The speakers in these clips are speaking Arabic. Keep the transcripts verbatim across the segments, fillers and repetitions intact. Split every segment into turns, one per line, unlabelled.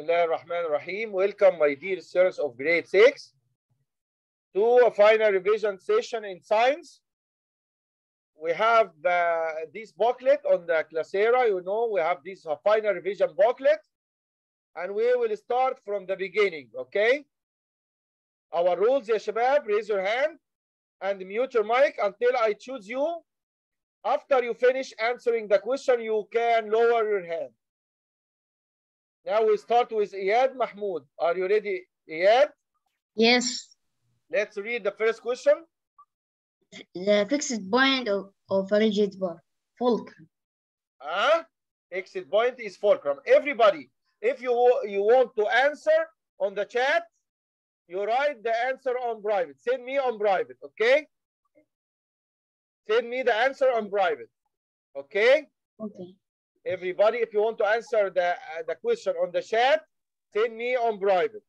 Bismillah ar-Rahman ar-Rahim. Welcome, my dear students of grade six, to a final revision session in science. We have uh, this booklet on the Classera. You know, we have this uh, final revision booklet, and we will start from the beginning, okay? Our rules, ya shabab, raise your hand and mute your mic until I choose you. After you finish answering the question, you can lower your hand. Now we start with Iyad Mahmoud. Are you ready, Iyad?
Yes.
Let's read the first question.
The fixed point of, of a rigid bar. Fulcrum.
Ah, exit point is fulcrum. Everybody, if you, you want to answer on the chat, you write the answer on private. Send me on private, okay? Send me the answer on private, okay?
Okay.
Everybody, if you want to answer the, uh, the question on the chat, send me on private.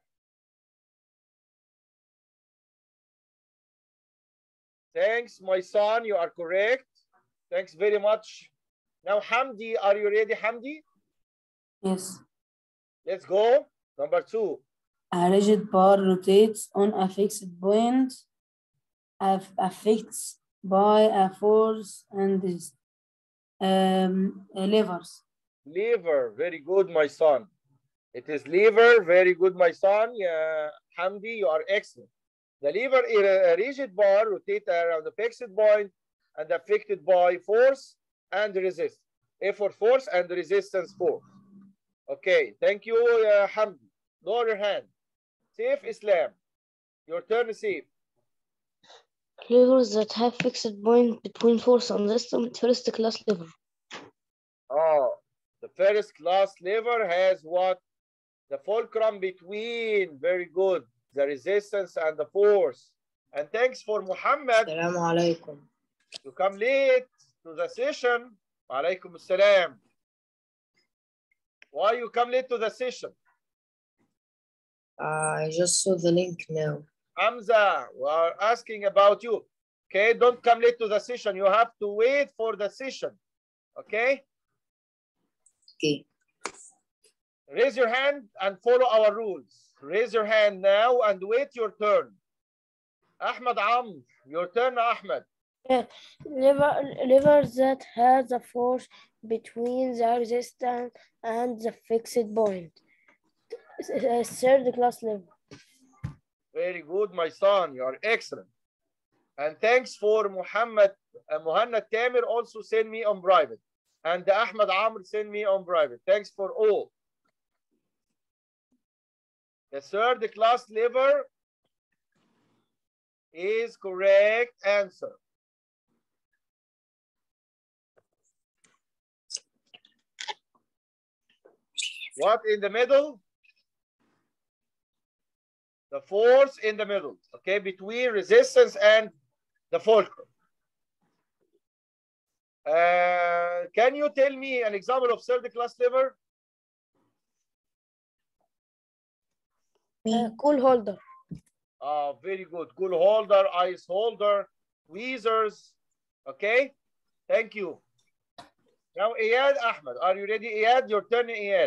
Thanks, my son. You are correct. Thanks very much. Now, Hamdi, are you ready, Hamdi?
Yes.
Let's go. Number two.
A rigid bar rotates on a fixed point affected by a force and this, um, levers.
Lever. Very good, my son. It is lever. Very good, my son. Yeah, Hamdi, you are excellent. The lever is a rigid bar rotate around the fixed point and affected by force and resistance. Effort force and resistance force. Okay, thank you, uh, Hamdi. Lower your hand. Saif Islam. Your turn, Saif.
Levers that have fixed point between force and resistance, first class lever.
Oh, the first class lever has what? The fulcrum between. Very good. The resistance and the force. And thanks for Muhammad.
Assalamu alaikum.
You come late to the session. Alaikum assalam. Why you come late to the session?
Uh, I just saw the link now.
Hamza, we are asking about you. Okay, don't come late to the session. You have to wait for the session. Okay?
Okay.
Raise your hand and follow our rules. Raise your hand now and wait your turn. Ahmed Amr, your turn, Ahmed.
Yeah. Lever, lever that has a force between the resistance and the fixed point. A third class lever.
Very good, my son. You are excellent. And thanks for Muhammad, uh, Muhannad Tamir also send me on private. And Ahmed Amr send me on private. Thanks for all. The third class lever is correct answer. What in the middle? The force in the middle, okay, between resistance and the fulcrum. Uh, can you tell me an example of third class lever?
Uh, cool holder.
Ah, very good. Cool holder, ice holder, tweezers. Okay, thank you. Now, Iyad Ahmed, are you ready, Iyad? Your turn, Iyad.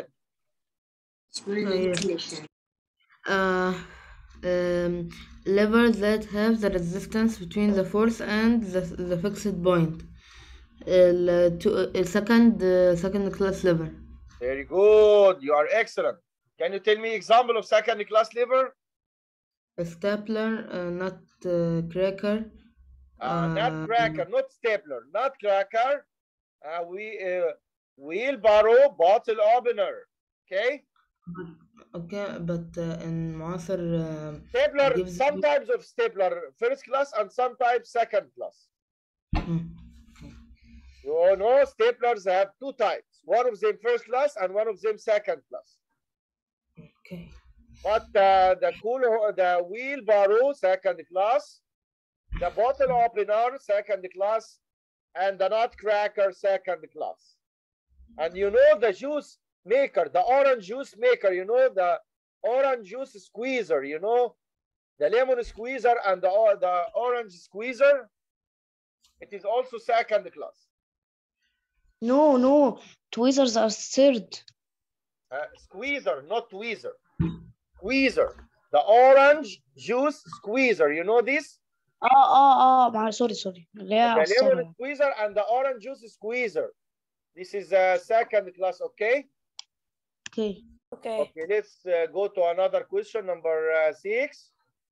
Uh, um, levers that have the resistance between the force and the, the fixed point. Uh, to, uh, second, uh, second class lever.
Very good. You are excellent. Can you tell me example of second class lever?
A stapler, uh, nut uh, cracker.
Uh, uh, nut cracker, not stapler, nut cracker. Uh, we uh, wheelbarrow, bottle opener. Okay.
Okay, but uh, in معاصر uh,
stapler, sometimes of stapler first class and sometimes second class.
Hmm.
You know, staplers have two types. One of them first class and one of them second class.
Okay.
But uh, the cool, the wheelbarrow second class, the bottle opener second class, and the nut cracker second class. And you know the juice maker, the orange juice maker, you know the orange juice squeezer, you know the lemon squeezer and the, the orange squeezer. It is also second class.
No, no, tweezers are third.
Uh, squeezer, not tweezer. Squeezer. The orange juice squeezer. You know this?
اه اه اه مع سوري سوري اللي هي
The lemon
قصرها.
squeezer and the orange juice squeezer. This is a second class, okay?
اوكي.
Okay.
Okay, let's uh, go to another question, number uh, six.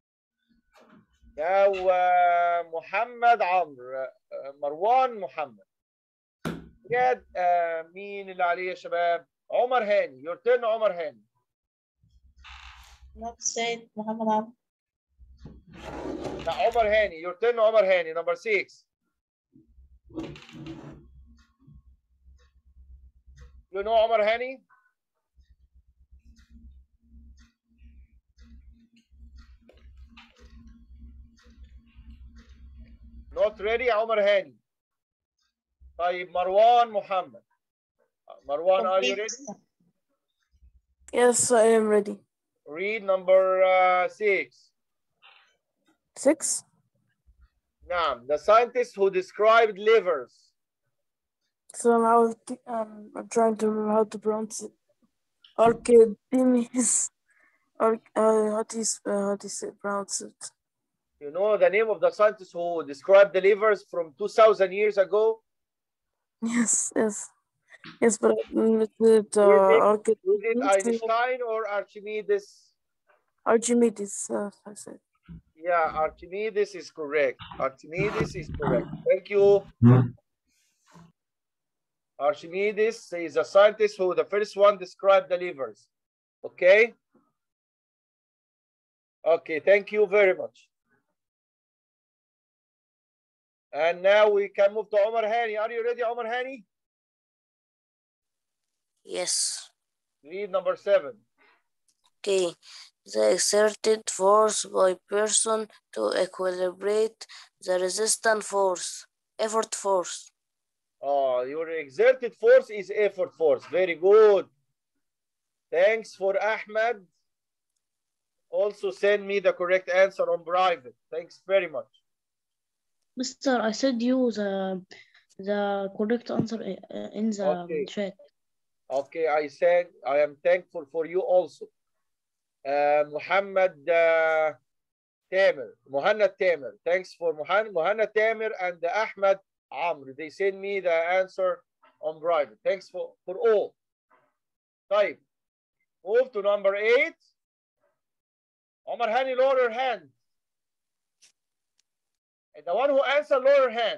Now, uh, Muhammad Amr, uh, Marwan Muhammad. Get uh, مين اللي عليه يا شباب؟ عمر هاني. Your turn, عمر هاني.
Not said Muhammad Amr.
لا عمر هاني. Your turn, عمر هاني. Number six. You know عمر هاني? Not ready عمر هاني. طيب مروان محمد. مروان, are you ready?
Yes, I am ready.
Read number uh, six.
Six.
نعم. The scientist who described livers.
So now um, I'm trying to remember how to pronounce it. Archimedes. Or uh, how do you uh, how do you say, pronounce it?
You know the name of the scientist who described the livers from two thousand years ago?
Yes, yes, yes. But uh, it, it,
Is it-
uh,
Is it
Archimedes.
Einstein or Archimedes?
Archimedes. Uh, I said.
Yeah, Archimedes is correct. Archimedes is correct. Thank you. Archimedes is a scientist who the first one described the livers. Okay? Okay, thank you very much. And now we can move to Omar Hani. Are you ready, Omar Hani?
Yes.
Read number seven.
Okay. The exerted force by person to equilibrate the resistant force, effort force.
Oh, your exerted force is effort force. Very good. Thanks for Ahmed. Also send me the correct answer on private. Thanks very much.
Mister, I said you the the correct answer uh, in the
Okay.
chat.
Okay, I said I am thankful for you also. Uh, Muhammad uh, Tamer, Muhammad Tamer. Thanks for Muhammad, Muhammad Tamer and Ahmed Amr. They send me the answer on private. Thanks for, for all. Type. Move to number eight. Omar Hani, lower your hand. And the one who answered, lower your hand.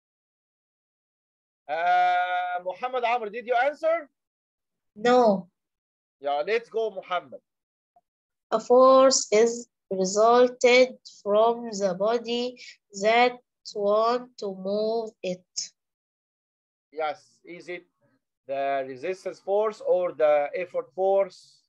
Uh, Muhammad Amr, did you answer?
No.
Yeah, let's go, Muhammad.
A force is resulted from the body that want to move it.
Yes, is it the resistance force or the effort force?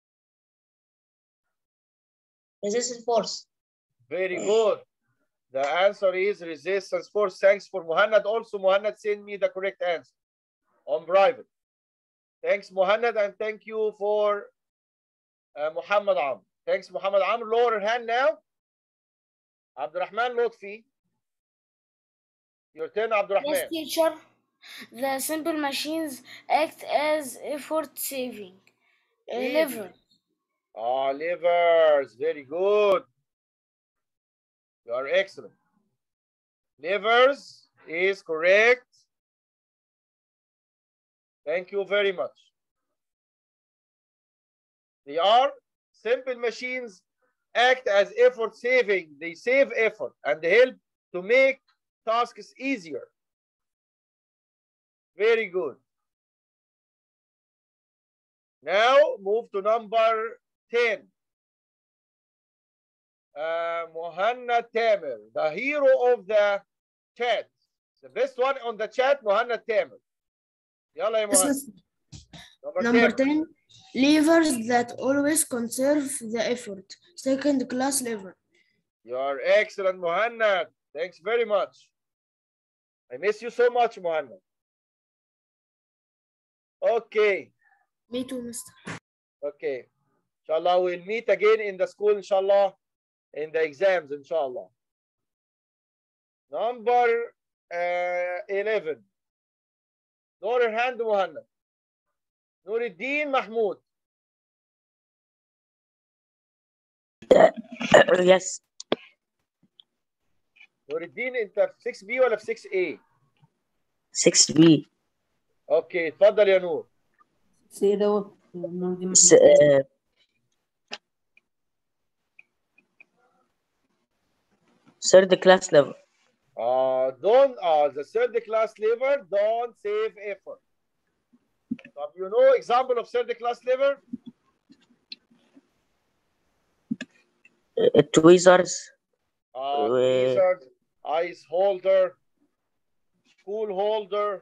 Resistance force.
Very good. The answer is resistance force. Thanks for Muhammad. Also, Muhammad send me the correct answer on private. Thanks, Muhammad, and thank you for uh, Muhammad Amr. Thanks, Muhammad Amr. Lower your hand now. Abdurrahman Lotfi. Your turn, Abdurrahman.
Yes, teacher. The simple machines act as effort saving. Uh,
Easy.
lever.
Ah, levers. Very good. You are excellent. Levers is correct. Thank you very much. They are simple machines, act as effort saving. They save effort and they help to make tasks easier. Very good. Now move to number ten. Uh, Muhammad Tamer, the hero of the chat. The best one on the chat, Muhammad Tamer. Yalla ya Muhammad. Number,
Number
ten.
ten, levers that always conserve the effort. Second class lever.
You are excellent, Muhammad. Thanks very much. I miss you so much, Muhammad. Okay.
Me too, Mister
Okay. Inshallah, we'll meet again in the school, inshallah, in the exams, inshallah. Number uh, eleven. Lower your hand, Muhammad. نور الدين محمود.
Yes.
نور الدين انت في ستة بي ولا في ستة إيه؟
six B.
اوكي اتفضل يا نور.
سي دوت نور دي
S-
محمود.
uh, third class level.
Uh, don't, uh, the third class liver don't save effort. طب you know example of third class liver?
Uh, tweezers.
Uh,
Uh,
tweezers, ice holder, cool holder.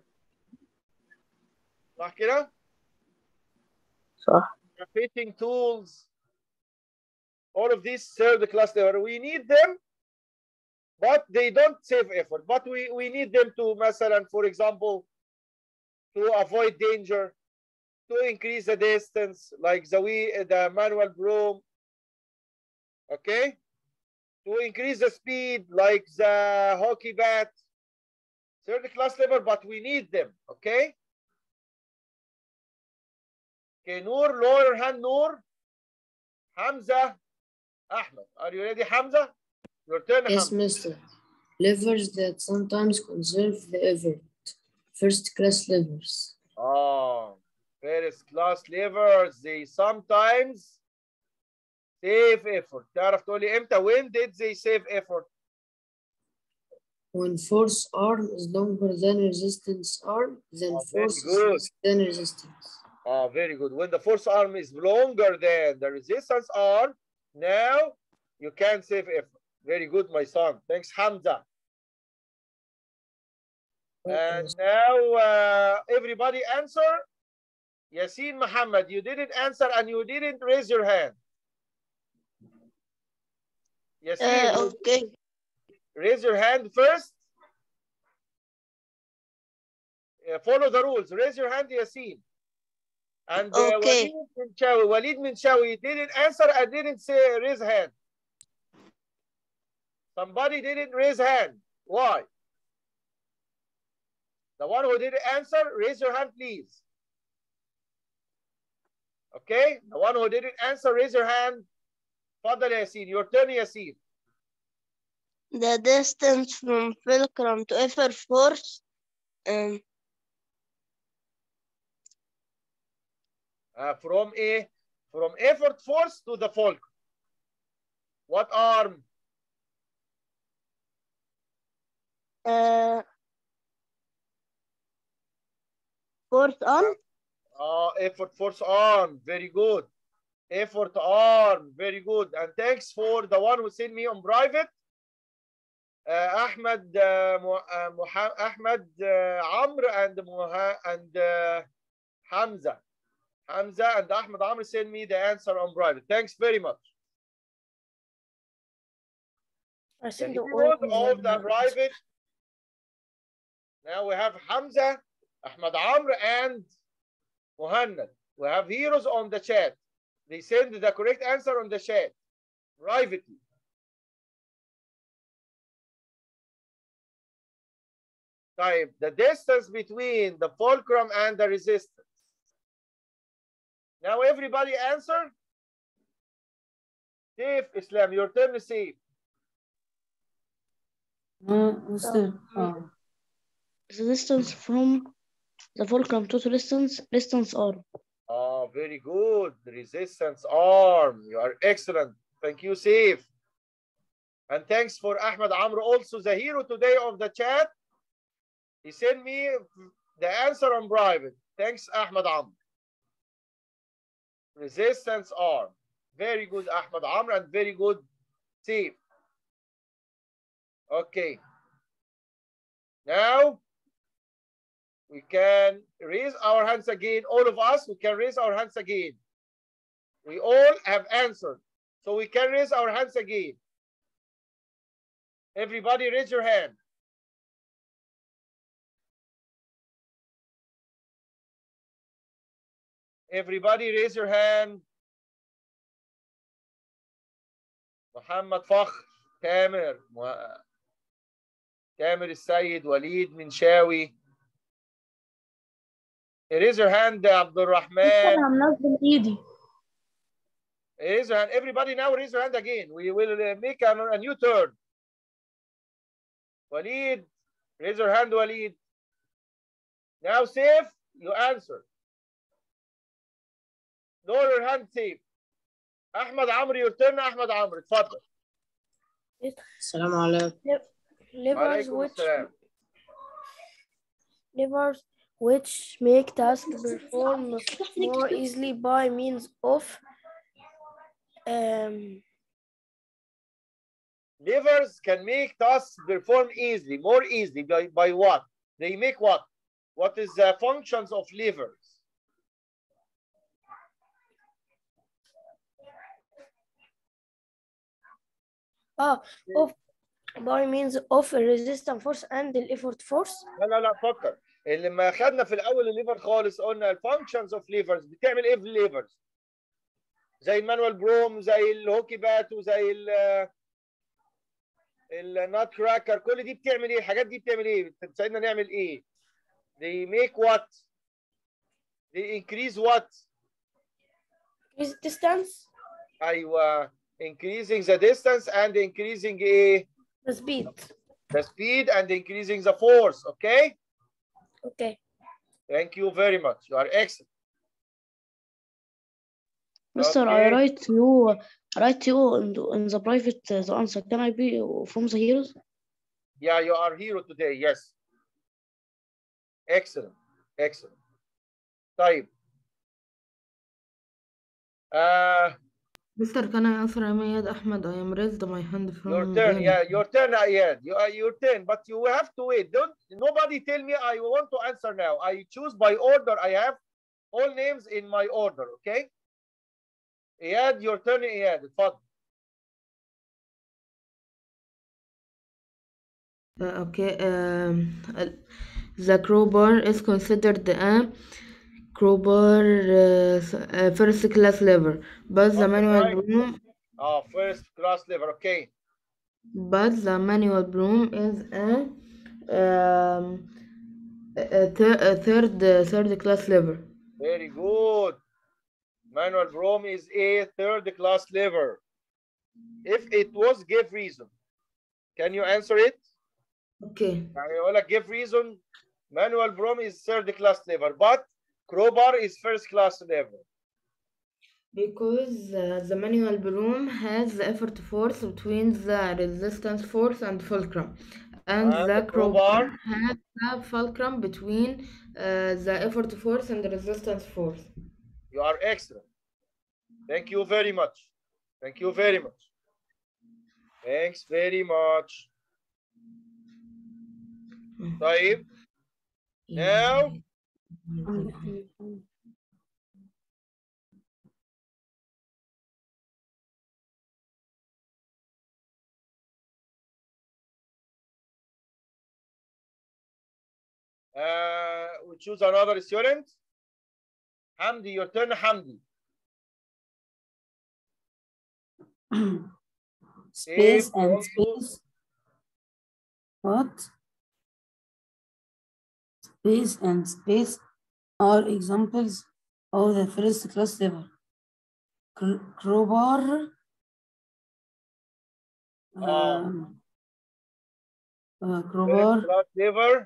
صح كده؟
صح.
Fitting tools. All of these third class liver. We need them, but they don't save effort. But we, we need them to, مثلا, for example, to avoid danger, to increase the distance, like the we the manual broom. Okay, to increase the speed, like the hockey bat. Third class level, but we need them. Okay. Okay, Noor, lower your hand, Noor. Hamza, Ahmed. Are you ready, Hamza? Your turn,
Yes,
Hamza.
mister. Levers that sometimes conserve the effort. First class levers.
Oh, first class levers, they sometimes save effort. تعرف تقول لي امتى؟ When did they save effort?
When force arm is longer than resistance arm, then
Oh, very
force is
good.
less than resistance.
Oh, very good. When the force arm is longer than the resistance arm, now you can save effort. Very good, my son. Thanks, Hamza. And now uh, everybody answer. Yasin Muhammad, you didn't answer and you didn't raise your hand. Yasin,
Uh, okay.
raise your hand first. Uh, follow the rules. Raise your hand, Yasin. And uh,
Okay.
Walid Minshawi, Walid Minshawi didn't answer and didn't say raise hand. Somebody didn't raise hand. Why? The one who didn't answer, raise your hand, please. Okay? The one who didn't answer, raise your hand. Fadal Yasin. Your turn, Yasin.
The distance from fulcrum to effort force. Um,
Uh, from a from effort force to the fulcrum. What arm?
uh, force arm.
Uh, effort force arm. Very good. Effort arm. Very good. And thanks for the one who sent me on private. Uh, Ahmed, uh, uh, Muha Ahmed, uh, Amr, and Muha and uh, Hamza. Hamza and Ahmed Amr sent me the answer on private. Thanks very much.
I
The
think the
heroes
all
of the private. Now we have Hamza, Ahmed Amr, and Muhannad. We have heroes on the chat. They send the correct answer on the chat privately. Type the distance between the fulcrum and the resistance. Now everybody answer. Safe Islam, your turn is safe.
Uh, mister. Oh.
The distance from the fulcrum to the resistance, resistance arm.
Oh, very good. The resistance arm. You are excellent. Thank you, Safe. And thanks for Ahmed Amr, also the hero today of the chat. He sent me the answer on private. Thanks, Ahmed Amr. Resistance arm. Very good, Ahmed Amr, and very good, Safe. Okay. Now, we can raise our hands again. All of us, we can raise our hands again. We all have answered. So we can raise our hands again. Everybody raise your hand. Everybody raise your hand. Muhammad Fakhr, Tamer, Tamer Al-Sayed, Walid Minshawi. raise your hand يا عبد الرحمن.
انا منزل ايدي.
Raise your hand. Everybody now raise your hand again. We will make a, a new turn. Walid, raise your hand, Walid. Now safe, you answer. Lower your hand, safe. Ahmed Amr, your turn. Ahmed Amr, اتفضل.
السلام عليكم.
Levers
وعليكم
which
السلام.
levers which make tasks perform more easily by means of um,
Levers can make tasks perform easily, more easily. By, by what? They make what? What is the functions of levers?
ah of by means of a resistance force and the effort force.
لا لا لا فكر. لما خدنا في الاول الليفر خالص قلنا الفانكشنز اوف ليفرز بتعمل ايه في الليفرز؟ زي المانوال بروم، زي الهوكي بات، وزي ال النات كراكر، كل دي بتعمل ايه؟ الحاجات دي بتعمل ايه؟ بتساعدنا نعمل ايه؟ They make what? They increase what?
Increase distance.
ايوه increasing the distance and increasing ايه؟
The speed.
The speed and increasing the force, okay?
Okay.
Thank you very much. You are excellent.
Mister, I
Okay.
write you, write you in the, in the private uh, the answer. Can I be from the heroes?
Yeah, you are hero today. Yes. Excellent. Excellent. طيب. Uh,
Mister, can I answer Ahmed? Ahmed, I am raised my hand from
your turn.
early.
Yeah, your turn, Ayad. You are your turn, but you have to wait. Don't nobody tell me I want to answer now. I choose by order. I have all names in my order, okay? Ayad, your turn, Ayad. اتفضل.
Uh, okay. Um, uh, the crowbar is considered a crowbar uh, s- uh, first class lever, but the
Okay,
manual
fine.
broom,
Oh, first class lever, okay.
but the manual broom is a um, a, thir a third uh, third class lever.
Very good. Manual broom is a third class lever. If it was, give reason. Can you answer it?
Okay.
يعني يقول لك give reason. Manual broom is third class lever, but crowbar is first class lever.
Because uh, the manual broom has the effort force between the resistance force and fulcrum, and,
And
the
the
crowbar
crowbar?
has the fulcrum between uh, the effort force and the resistance force.
You are excellent. Thank you very much. Thank you very much. Thanks very much. طيب. Now. Uh, we choose another student. Hamdi, your turn, Hamdi.
Space
Safe,
and
also.
space. What? Space and space are examples of the first class lever. Cr- Crowbar.
Ah.
Um, uh,
First
crowbar.
class lever.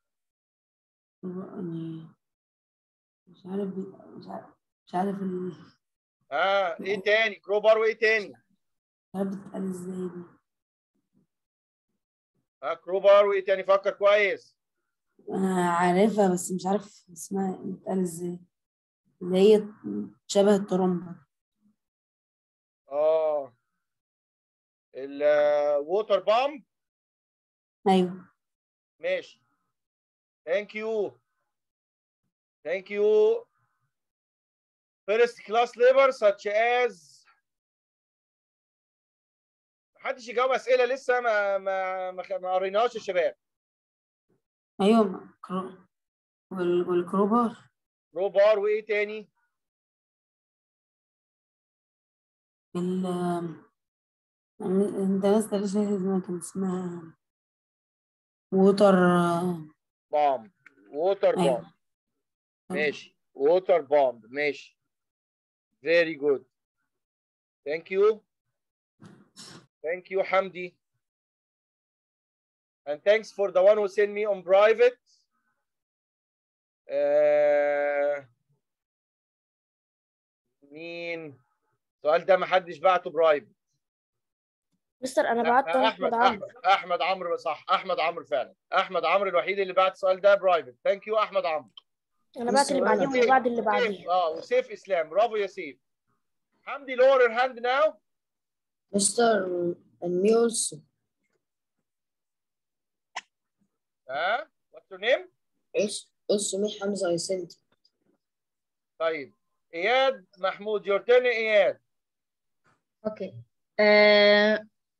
يعني مش عارف مش عارف مش عارف ال...
اه ايه تاني؟ كروبار وايه تاني؟
مش عارف بتتقال ازاي دي.
اه كروبار وايه تاني؟ فكر كويس.
انا عارفها بس مش عارف اسمها بتتقال ازاي. اللي هي شبه الترومبة.
اه الووتر بامب.
ايوه.
ماشي. Thank you. Thank you. First class lever such as. محدش يجاوب اسئله لسه ما ما ما, ما قريناهاش يا شباب.
ايوه كرو... وال... والكروبار.
كروبار وايه تاني؟
ال انت بس ليش اسمها كان اسمها ووتر
بامب. ووتر بامب.
ايوه
ماشي. water bomb ماشي. very good. thank you. thank you حمدي. and thanks for the one who sent me on private. uh, مين؟ السؤال ده ما حدش بعته برايفت.
مستر انا بعته
احمد
احمد عمرو.
احمد احمد عمرو صح. احمد عمرو فعلا. احمد عمرو الوحيد اللي بعت السؤال ده برايفت. ثانك يو احمد عمرو.
انا بعت اللي بعديه واللي بعد اللي بعديه.
اه وسيف اسلام. برافو يا سيف. حمدي lower your hand now.
Mister and me also.
ها what's your name؟
Also me Hamza I sent.
طيب اياد محمود your turn. اياد.
Okay. Uh,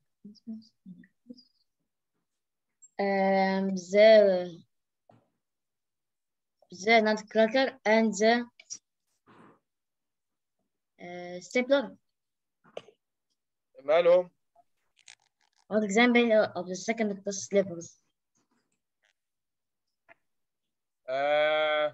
um, the the nutcracker and the uh, stapler.
مالهم؟
What example of the second class levels?
Uh,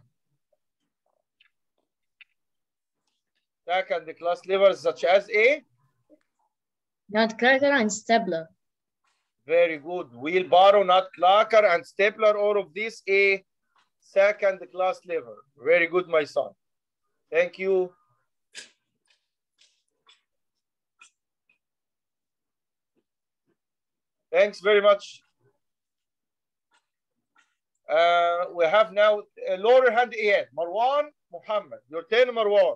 second class levers such as a
nutcracker and stapler.
very good. Wheelbarrow, nutcracker, and stapler. All of these a second class lever. Very good, my son. Thank you. Thanks very much. Uh, we have now uh, lower hand Iyad. Marwan Muhammad. Your turn, Marwan.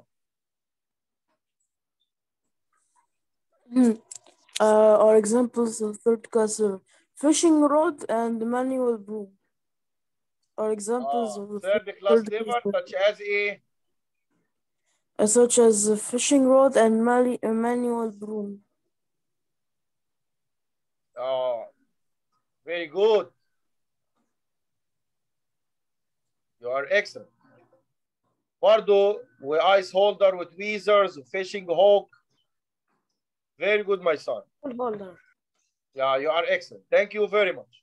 Uh, are examples of third class lever. Fishing rod and manual broom are examples
uh,
of the
third
third
class
class
lever
lever.
such as a
Uh, such as a fishing rod and mali- a manual broom.
oh, very good. You are excellent. برضو with ice holder, with tweezers, fishing hook. Very good, my son.
holder.
Yeah, you are excellent. Thank you very much.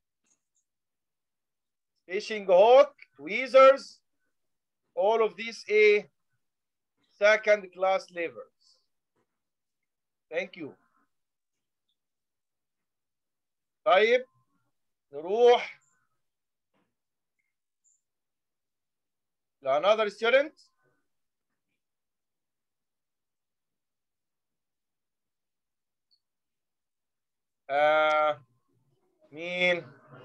Fishing hook, tweezers, all of these a second class levers. Thank you. طيب نروح لanother student. Uh, مين؟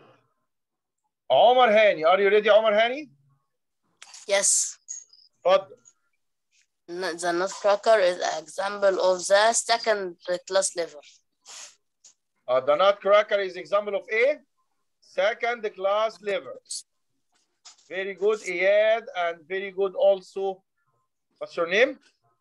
عمر هاني. Are you ready, عمر هاني?
Yes.
اتفضل.
The nutcracker is an example of the second class lever.
Uh, the nutcracker is example of a second class lever. Very good, Iyad, and very good also. What's your name?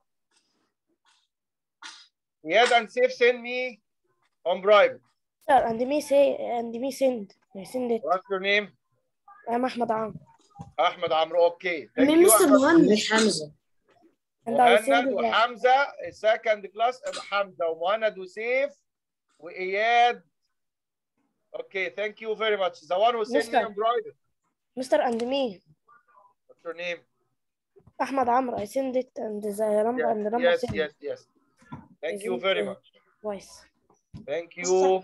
Iyad and Saif send me on private.
Sir, and me say and me send. I send it.
What's your name?
I'm Ahmed Amr.
Ahmed Amr. Okay. Thank
Me
you.
Mister
Ahmed.
Me Hamza.
And I send
مهند
it.
وحمزة second class. حمزة ومهند وسيف وإياد. Okay, thank you very much. The one who sent me
Mister.
on private.
Mister and me.
What's your name?
Ahmed Amr. I send it and the number
Yes,
and the number
yes,
send.
yes, yes. Thank
Is
you
it,
very
uh,
much.
Twice.
Thank you.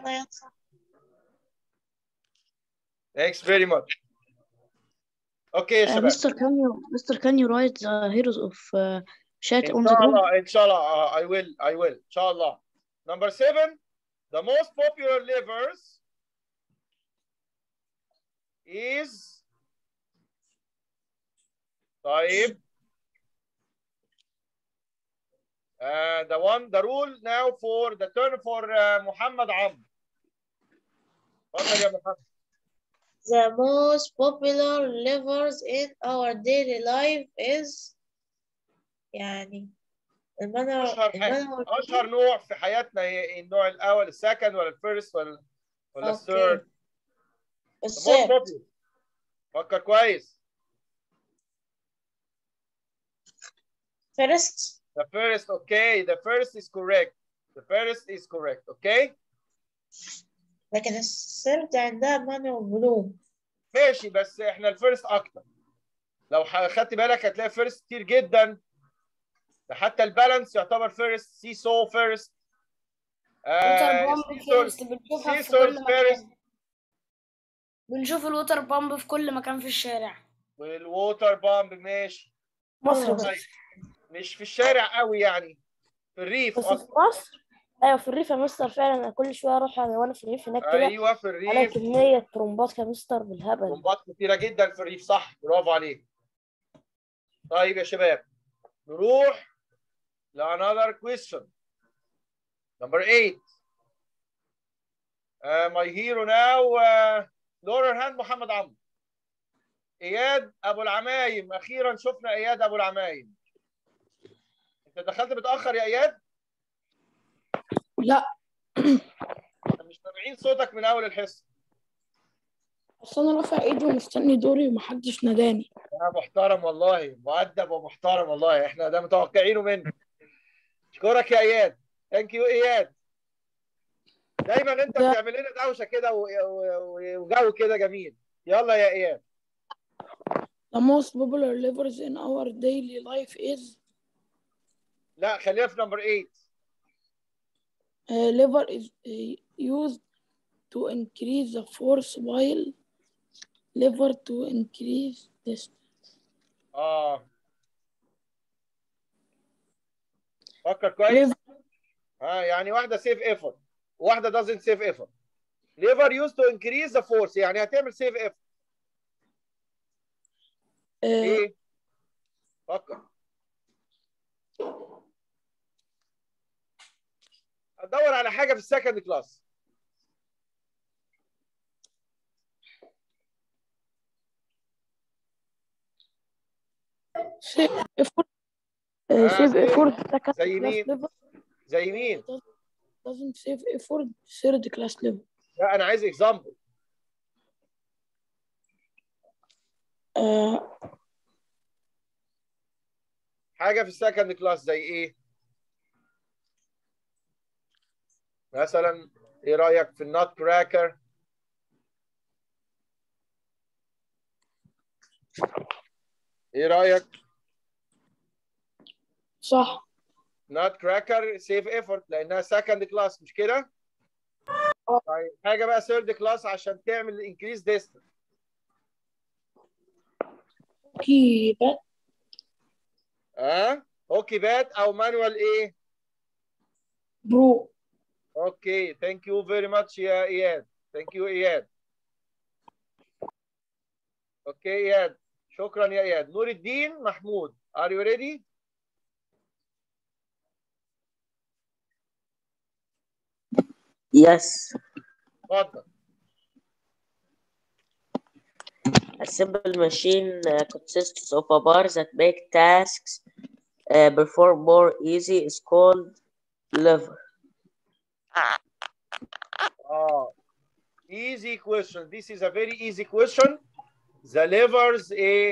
Thanks very much. Okay,
Uh,
شباب.
Mister, can you, Mister, can you write the heroes of uh, Shaq on the group?
Inshallah, inshallah, uh, I will, I will, inshallah. Number seven, the most popular levers is طيب. Uh, the one, the rule now for the turn for uh, Muhammad Amr. تفضل يا محمد.
The most popular levers in our daily life is يعني المنع
اشهر حاجه
المنع
اشهر نوع في حياتنا هي النوع الاول السكند ولا الفيرست ولا ولا
اوكي
الثيرد؟
الثيرد
فكر كويس.
first
The first, okay, the first is correct. The first is correct, okay?
لكن الثيرد عندها منع بلوم.
ماشي بس احنا الفيرست اكتر. لو خدت بالك هتلاقي فيرست كتير جدا، ده حتى البالانس يعتبر فيرست، سي سو فيرست،
ووتر بامب فيرست بنشوفها في
سيسورز
كل
فيرست،
مكان. بنشوف الووتر بامب في كل مكان في الشارع.
والووتر بامب ماشي.
مصر بس.
طيب مش في الشارع قوي يعني، في الريف
بس في
اكتر.
مصر ايوه في الريف يا مستر فعلا. انا كل شويه اروح وانا في الريف هناك كده
ايوه في
الاقي
الريف
كميه ترومبات يا مستر بالهبل.
ترومبات كتيره جدا في الريف، صح، برافو عليك. طيب يا شباب نروح ل another question number eight. uh, my hero now uh, lower hand محمد عمرو. اياد ابو العمايم، اخيرا شفنا اياد ابو العمايم. انت دخلت متاخر يا اياد؟
لا
مش سامعين صوتك من اول الحصه.
بس انا رافع ايدي ومستني دوري ومحدش ناداني.
يا محترم والله، مؤدب ومحترم والله، احنا ده متوقعينه منك. اشكرك يا اياد، ثانك يو اياد. دايما انت بتعمل لنا دوشه كده وجو كده جميل. يلا يا اياد.
The most popular levers in our daily life is
لا خلينا في نمبر eight.
uh, lever is uh, used to increase the force while lever to increase distance.
اه فكر كويس. ها يعني واحده سيف ايفورت وواحده doesn't save effort. lever used to increase the force يعني هتعمل سيف ايفورت. ايه؟ فكر. ادور على حاجه في السكند كلاس.
save effort uh, save effort second
زي
class
مين؟
lever
زي مين؟
doesn't save effort third class lever.
لا انا عايز اكزامبل.
آه
حاجه في السكند كلاس زي ايه؟ مثلا ايه رايك في النوت كراكر؟ ايه رايك؟
صح.
نوت كراكر سيف ايفورت لانها سكند كلاس مش كده؟ طيب حاجه بقى ثيرد كلاس عشان تعمل انكريز ديستنس.
اوكي بات.
اه اوكي بات او مانوال ايه؟
برو.
اوكي ثانك يو فيري ماتش يا اياد. ثانك يو اياد. اوكي اياد، شكرا يا اياد. نور الدين محمود، are you ready؟
Yes.
اتفضل.
A simple machine uh, consists of a bar that make tasks uh, perform more easy is called lever.
Oh, easy question. This is a very easy question. The levers a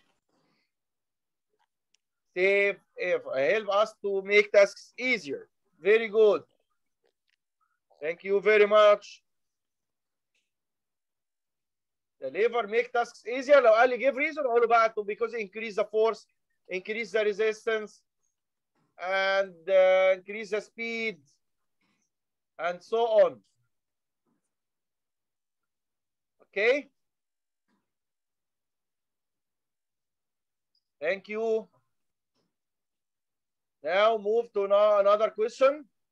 save help us to make tasks easier. Very good. Thank you very much. The lever make tasks easier. لو قال لي give reason اقول له بقى to because increase the force, increase the resistance, and uh, increase the speed, and so on. Okay. Thank you. Now move to another question.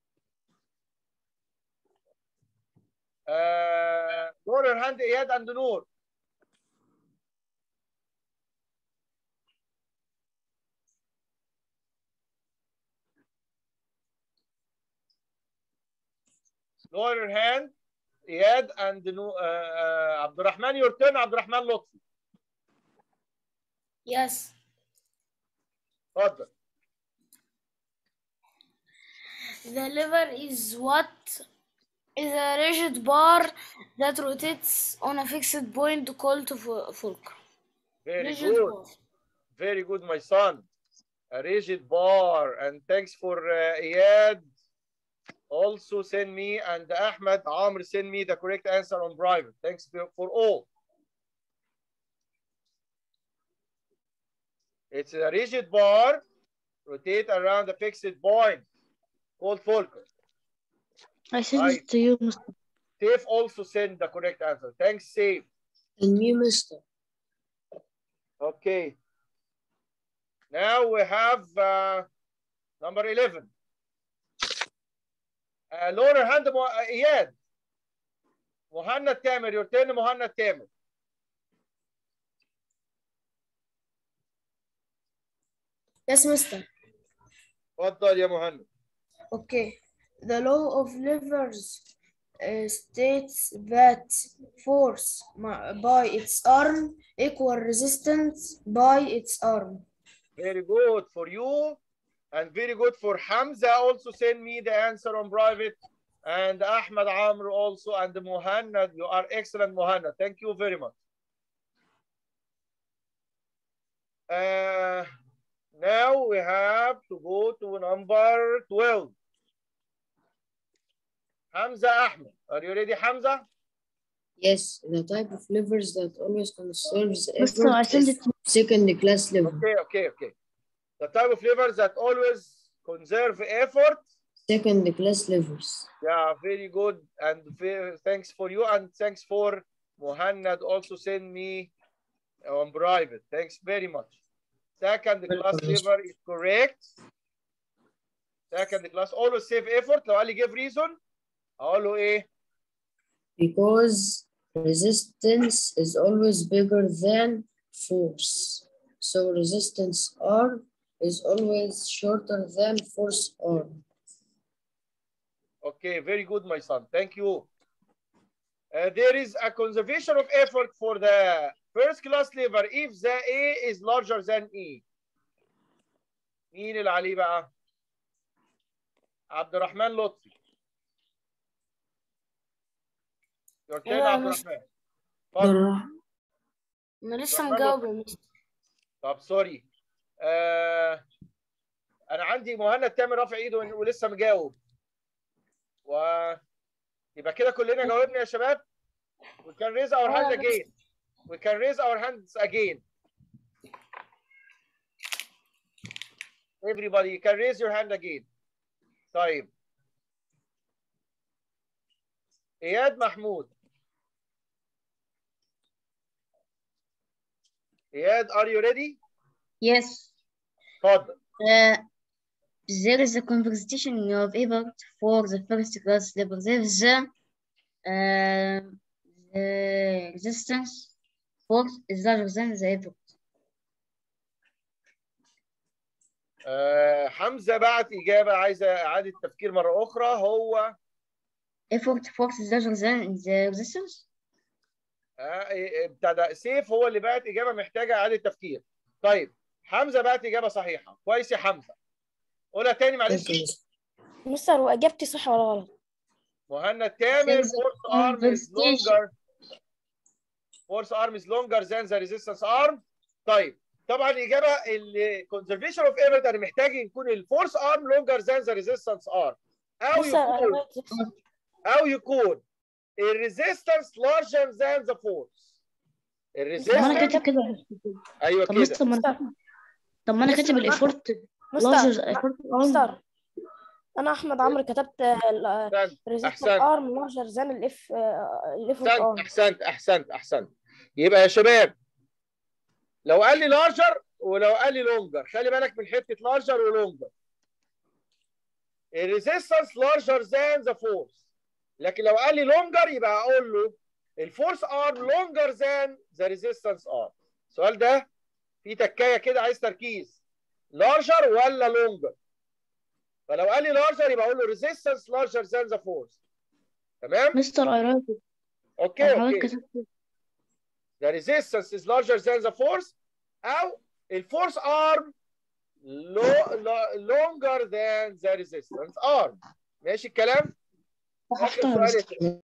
Uh, lower your hand, Iyad and Noor. Lower your hand, Iyad and Noor. Uh, uh, Abdurrahman, your turn. Abdurrahman Lotfi.
Yes.
اتفضل.
The lever is what is a rigid bar that rotates on a fixed point called fulcrum.
Very
rigid
good.
Bar.
Very good, my son. A rigid bar. And thanks for uh, Iyad. Also send me and Ahmed Amr send me the correct answer on private. Thanks for, for all. It's a rigid bar rotate around the fixed point called fulcrum.
I sent
Right.
it to you, Mister
Safe also send the correct answer. Thanks, Safe.
And you, Mister.
Okay. Now we have uh, number eleven. Uh, lower hand, uh, Iyad. Muhannad Tamer, your turn, Muhannad Tamer.
Yes, Mister.
اتفضل يا مهند.
Okay. The law of levers uh, states that force by its arm equal resistance by its arm.
Very good for you and very good for Hamza. Also send me the answer on private. And Ahmed Amr also and Muhannad. You are excellent, Muhannad. Thank you very much. Uh, now we have to go to number twelve. Hamza Ahmed. Are you ready, Hamza?
Yes, the type of levers that always conserves
Mister, I
effort
sent
is
it to
second class lever.
Okay, okay, okay. The type of levers that always conserve effort.
Second class levers.
Yeah, very good. And very, thanks for you. And thanks for Muhannad. Also send me on private. Thanks very much. Second class lever is correct. Second class always save effort. لو قال لي give reason أقول له إيه؟
Because resistance is always bigger than force. So resistance R is always shorter than force R.
Okay, very good, my son. Thank you. Uh, there is a conservation of effort for the first class lever if the A is larger than E. مين اللي عليه بقى؟ عبد الرحمن لطفي. Your turn,
أيوة يا
عبد
مستر.
الرحمن. اتفضل.
أنا لسه
الرحمن
مجاوب يا
لطفي.
مستر.
طب سوري. آه أنا عندي مهند تامر رافع إيده ولسه مجاوب. و يبقى كده كلنا جاوبنا يا شباب. We can raise our hand again. We can raise our hands again. Everybody, you can raise your hand again. طيب. إياد محمود. إياد, are you ready?
Yes.
اتفضل.
Uh, there is a conversation of effort for the first class level. There is a uh, the resistance force is larger than the effort.
آه حمزة بعت إجابة عايزة إعادة تفكير مرة أخرى. هو
Effort force is larger than the resistance.
آه بتاع ده سيف هو اللي بعت إجابة محتاجة إعادة تفكير. طيب حمزة بعت إجابة صحيحة. كويس يا حمزة. قولها تاني معلش.
مستر وإجابتي صح ولا غلط؟
مهند تامر force arm is longer. Force arm is longer than the resistance arm. طيب طبعا الإجابة ال conservation of effort أنا محتاج يكون ال force arm longer than the resistance arm. أو يكون أو يكون ال resistance larger than the force. ال
طب ما انا
resistance
كاتب كده.
أيوه
طب
كده.
مستر ما انا طب ما انا كاتب الايفورت
مستر
لارجر ايفورت
مستر أنا أحمد عمرو كتبت resistance
أحسنت
arm larger than الإف الإيفورت
أحسنت
arm.
أحسنت أحسنت أحسنت. يبقى يا شباب لو قال لي لارجر ولو قال لي لونجر خلي بالك من حته لارجر ولونجر. الريزيستنس لارجر ذان ذا فورس. لكن لو قال لي لونجر يبقى اقول له الفورس ار لونجر ذان ذا ريزيستنس ار. السؤال ده فيه تكايه كده عايز تركيز. لارجر ولا لونجر؟ فلو قال لي لارجر يبقى اقول له ريزيستنس لارجر ذان ذا فورس. تمام؟
مستر اي رايت.
اوكي اوكي. The resistance is larger than the force أو الفورس arm longer than the resistance arm. ماشي الكلام؟ آخر سؤال يا شباب.